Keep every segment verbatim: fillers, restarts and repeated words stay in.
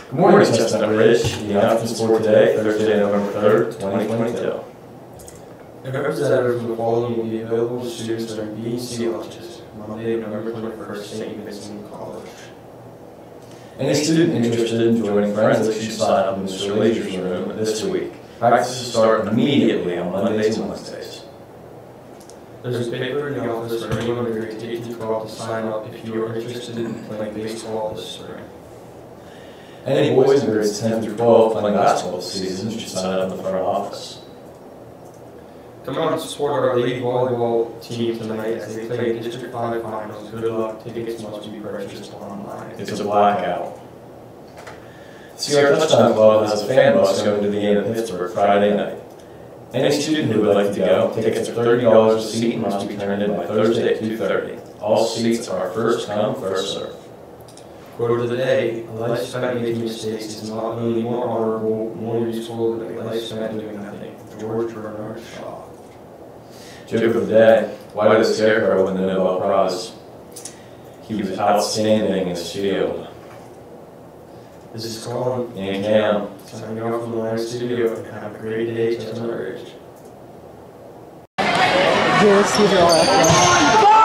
Good morning, Chestnut Ridge. The announcements for today, Thursday, November third, twenty twenty-two. A representative from the following will be available to students during B and C lunches, Monday, November twenty-first, Saint Vincent College. Any student interested in joining forensics should sign up in the Mister Leisure's room this week. Practices start immediately on Mondays and Wednesdays. There's a paper in the office for anyone in grades eight through twelve to sign up if you are interested in playing baseball this spring. Any boys in grades ten through twelve playing basketball this season should sign up in the front office. Come out and support our lady volleyball team tonight as they play District five finals. Good luck. Tickets must be purchased online. It's a blackout. C R Touchdown Club has a fan bus going to the game in Pittsburgh Friday night. Any student who would like to go, tickets are thirty dollars a seat and must be turned in by Thursday at two thirty. All seats are first come, first served. Quote of the day: a life spent making mistakes is not only more honorable, more useful than a life spent doing nothing. George Bernard Shaw. Joke of the day: why did the Scarecrow win the Nobel Prize? He was outstanding in his field. This is Colin And Cam. signing off from the live studio, and have a great day, Chestnut Ridge. Yeah, let's see if you're all after.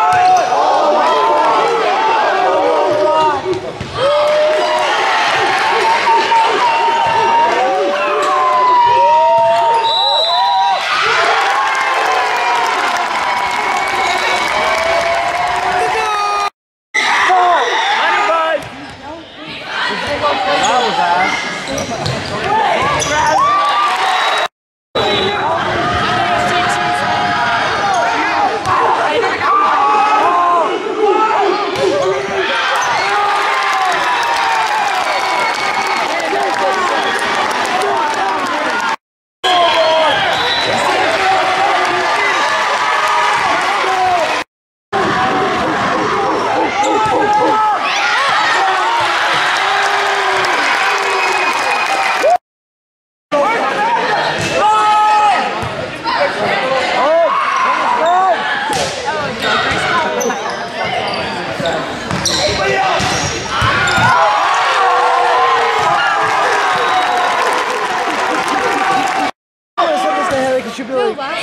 Should be like, what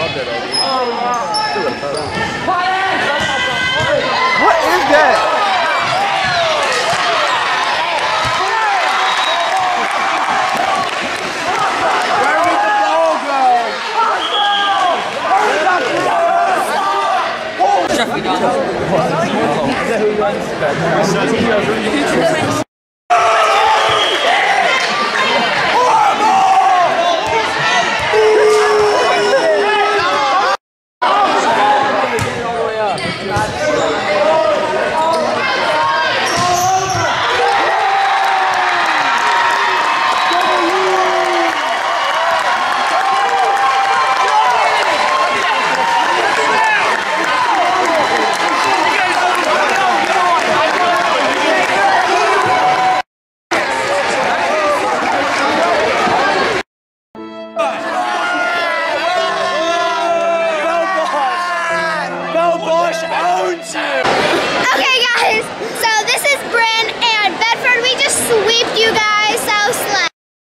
is that? Where did the ball go? Jeffrey Donald.